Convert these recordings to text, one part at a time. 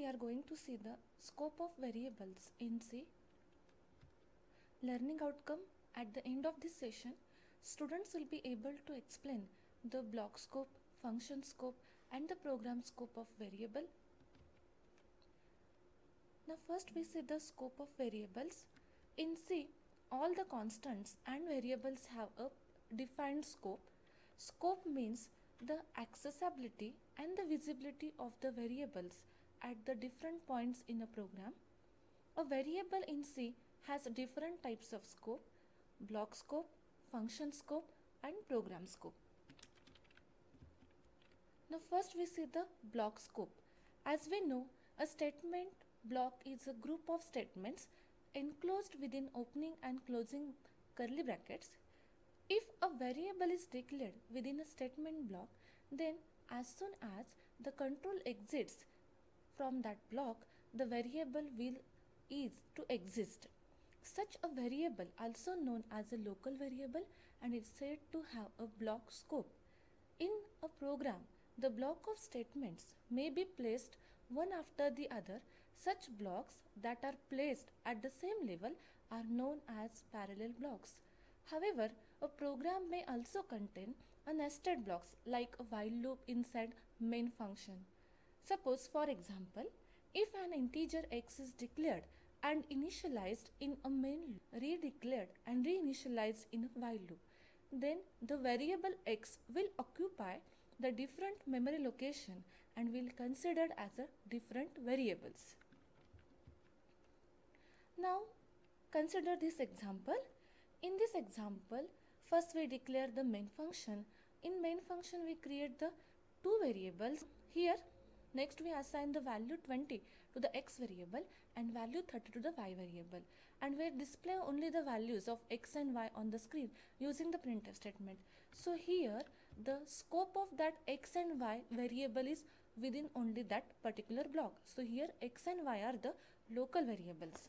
are going to see the scope of variables in C. Learning outcome. At the end of this session, students will be able to explain the block scope, function scope and the program scope of variable. Now first we see the scope of variables. In C, all the constants and variables have a defined scope. Scope means the accessibility and the visibility of the variables at the different points in a program. A variable in C has different types of scope: block scope, function scope and program scope. Now first we see the block scope. As we know, a statement block is a group of statements enclosed within opening and closing curly brackets. If a variable is declared within a statement block, then as soon as the control exits from that block, the variable is to exist. Such a variable, also known as a local variable, and is said to have a block scope. In a program, the block of statements may be placed one after the other. Such blocks that are placed at the same level are known as parallel blocks. However, a program may also contain a nested blocks like a while loop inside main function. Suppose, for example, if an integer x is declared and initialized in a main loop, redeclared and reinitialized in a while loop, then the variable x will occupy the different memory location and will considered as a different variables. Now consider this example. In this example, first we declare the main function. In main function we create the two variables. Here next we assign the value 20 to the x variable and value 30 to the y variable, and we display only the values of x and y on the screen using the printf statement. So here the scope of that x and y variable is within only that particular block. So here x and y are the local variables.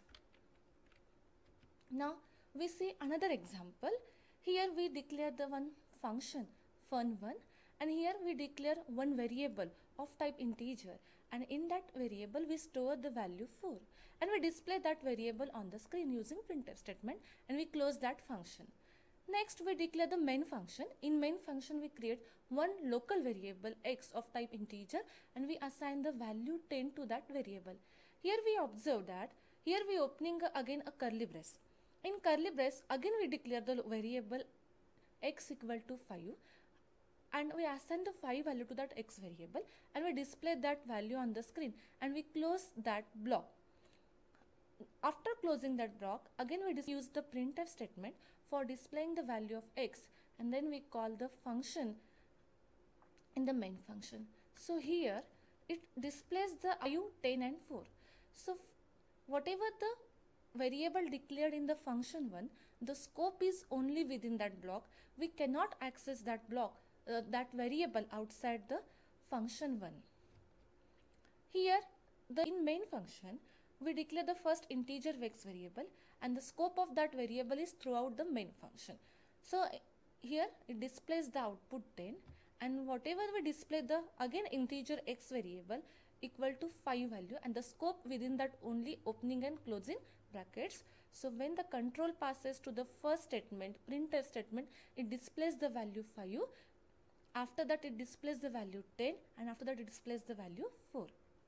Now we see another example. Here we declare the one function fun1, and here we declare one variable of type integer, and in that variable we store the value 4 and we display that variable on the screen using printf statement, and we close that function. Next we declare the main function. In main function we create one local variable x of type integer and we assign the value 10 to that variable. Here we observe that here we opening again a curly brace. In curly brace again we declare the variable x equal to 5 and we assign the 5 value to that x variable and we display that value on the screen and we close that block. After closing that block, again we use the printf statement for displaying the value of x, and then we call the function in the main function. So here it displays the value 10 and 4. So whatever the variable declared in the function 1, the scope is only within that block. We cannot access that block, that variable outside the function 1. Here in main function we declare the first integer x variable and the scope of that variable is throughout the main function. So here it displays the output 10, and whatever we display the again integer x variable equal to 5 value and the scope within that only opening and closing brackets. So when the control passes to the first statement, printf statement, it displays the value 5. After that it displays the value 10 and after that it displays the value 4.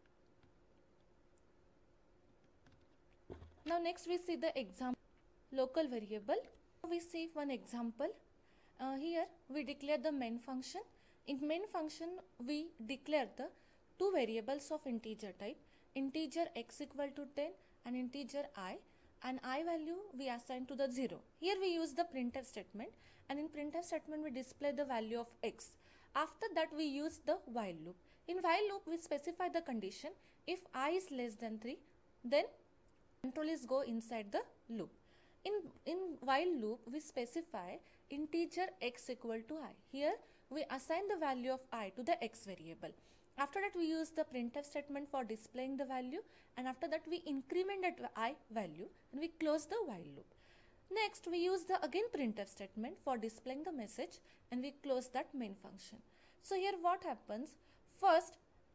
Now next we see the example local variable. We see one example. Here we declare the main function. In main function we declare the two variables of integer type, integer x equal to 10 and integer I, and I value we assign to the 0. Here we use the printf statement, and in printf statement we display the value of x. After that we use the while loop. In while loop we specify the condition: if I is less than 3, then control is go inside the loop. In while loop we specify integer x equal to I. Here we assign the value of I to the x variable. After that we use the printf statement for displaying the value, and after that we increment that I value and we close the while loop. Next we use the again printf statement for displaying the message and we close that main function. So here what happens, first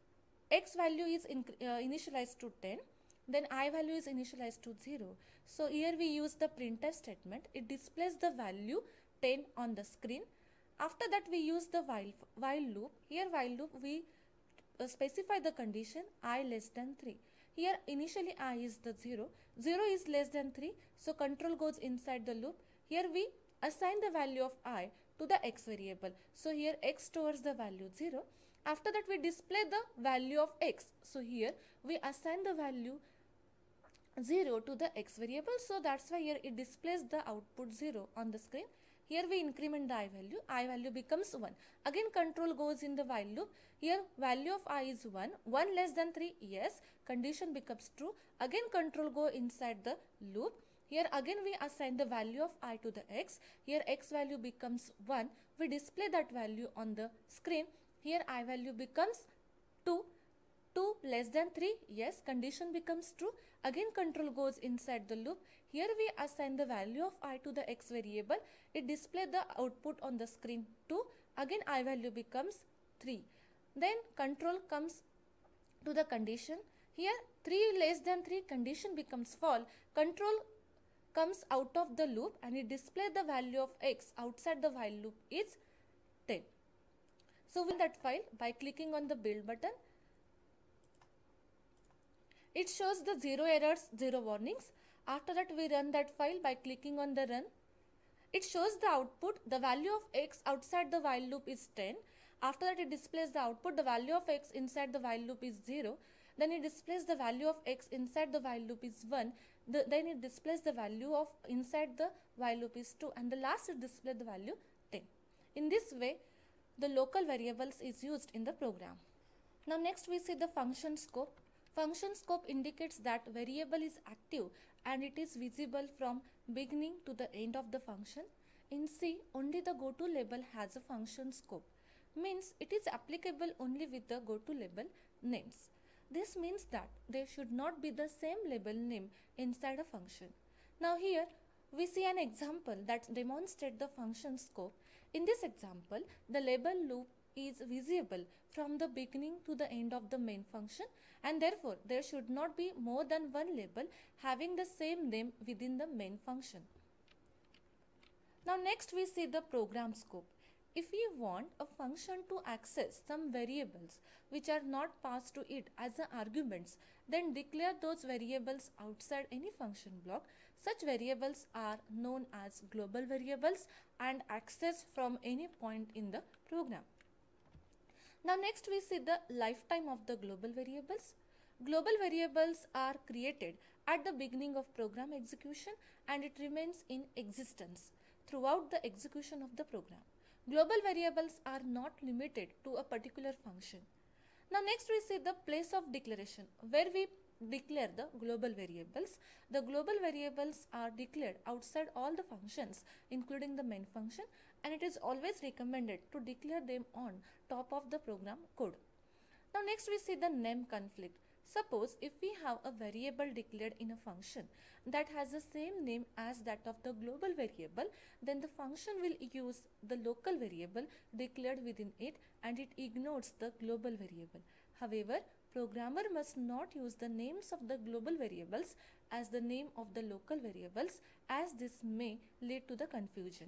x value is initialized to 10, then I value is initialized to 0. So here we use the printf statement. It displays the value 10 on the screen. After that we use the while loop. Here while loop we specify the condition I less than 3. Here initially I is the 0. 0 is less than 3. So control goes inside the loop. Here we assign the value of I to the x variable. So here x stores the value 0. After that we display the value of x. So here we assign the value 0 to the x variable. So that's why here it displays the output 0 on the screen. Here we increment the I value becomes 1. Again control goes in the while loop. Here value of I is 1. 1 less than 3, yes, condition becomes true. Again control go inside the loop. Here again we assign the value of I to the x. Here x value becomes 1. We display that value on the screen. Here I value becomes 2. 2 less than 3, yes, condition becomes true. Again control goes inside the loop. Here we assign the value of I to the x variable. It displays the output on the screen 2. Again I value becomes 3. Then control comes to the condition. Here 3 less than 3, condition becomes false. Control comes out of the loop and it displays the value of x outside the while loop is 10. So with that file, by clicking on the build button, it shows the 0 errors, 0 warnings. After that we run that file by clicking on the run. It shows the output. The value of x outside the while loop is 10. After that it displays the output. The value of x inside the while loop is 0. Then it displays the value of x inside the while loop is 1. Then it displays the value of inside the while loop is 2. And the last it displays the value 10. In this way, the local variables is used in the program. Now next we see the function scope. Function scope indicates that variable is active and it is visible from beginning to the end of the function. In C, only the goto label has a function scope. Means it is applicable only with the goto label names. This means that there should not be the same label name inside a function. Now here we see an example that demonstrates the function scope. In this example, the label loop is visible from the beginning to the end of the main function, and therefore there should not be more than one label having the same name within the main function. Now next we see the program scope. If we want a function to access some variables which are not passed to it as the arguments, then declare those variables outside any function block. Such variables are known as global variables and accessed from any point in the program. Now next we see the lifetime of the global variables. Global variables are created at the beginning of program execution and it remains in existence throughout the execution of the program. Global variables are not limited to a particular function. Now next we see the place of declaration where we declare the global variables. The global variables are declared outside all the functions including the main function, and it is always recommended to declare them on top of the program code. Now next we see the name conflict. Suppose if we have a variable declared in a function that has the same name as that of the global variable, then the function will use the local variable declared within it and it ignores the global variable. However, programmer must not use the names of the global variables as the name of the local variables, as this may lead to the confusion.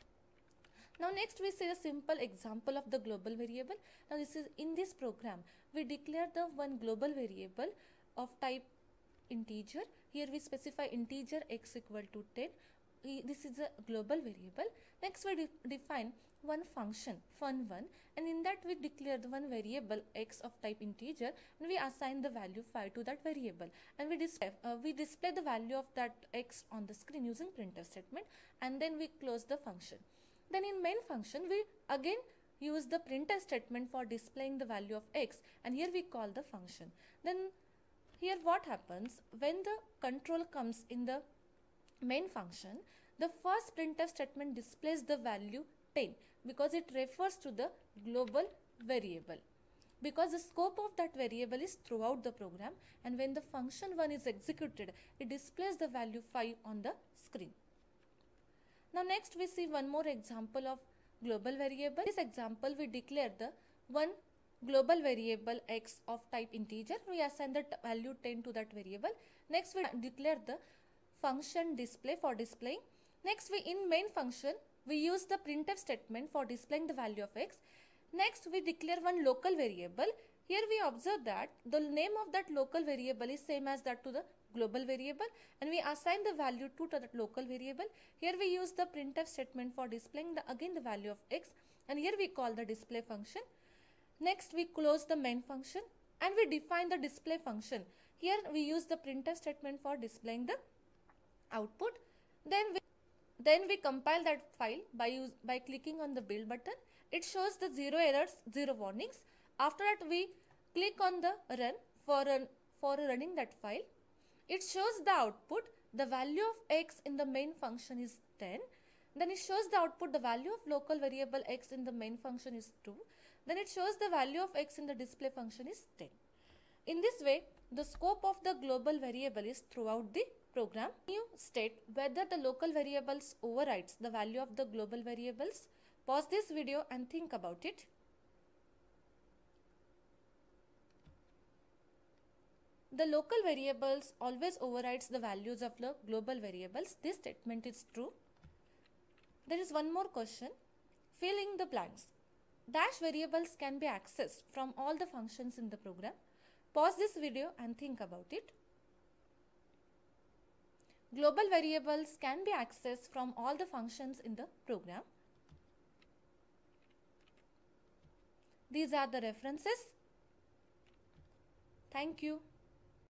Now next we see a simple example of the global variable. Now this is in this program we declare the one global variable of type integer. Here we specify integer x equal to 10. This is a global variable. Next we define one function fun1, and in that we declare the one variable x of type integer and we assign the value 5 to that variable, and we display the value of that x on the screen using printf statement, and then we close the function. Then in main function we again use the printf statement for displaying the value of x, and here we call the function. Then here what happens when the control comes in the main function, the first printf statement displays the value 10 because it refers to the global variable, because the scope of that variable is throughout the program, and when the function 1 is executed it displays the value 5 on the screen. Now next we see one more example of global variable. In this example we declare the one global variable x of type integer. We assign the value 10 to that variable. Next we declare the function display for displaying. Next we in main function we use the printf statement for displaying the value of x. Next we declare one local variable. Here we observe that the name of that local variable is same as that to the global variable, and we assign the value to that local variable. Here we use the printf statement for displaying again the value of x, and here we call the display function. Next we close the main function and we define the display function. Here we use the printf statement for displaying the output. Then we compile that file by clicking on the build button. It shows the 0 errors, 0 warnings. After that we click on the run for running that file. It shows the output. The value of x in the main function is 10. Then it shows the output. The value of local variable x in the main function is 2. Then it shows the value of x in the display function is 10. In this way, the scope of the global variable is throughout the program. You state whether the local variables overrides the value of the global variables. Pause this video and think about it. The local variables always overrides the values of the global variables. This statement is true. There is one more question. Fill in the blanks. Dash variables can be accessed from all the functions in the program. Pause this video and think about it. Global variables can be accessed from all the functions in the program. These are the references. Thank you.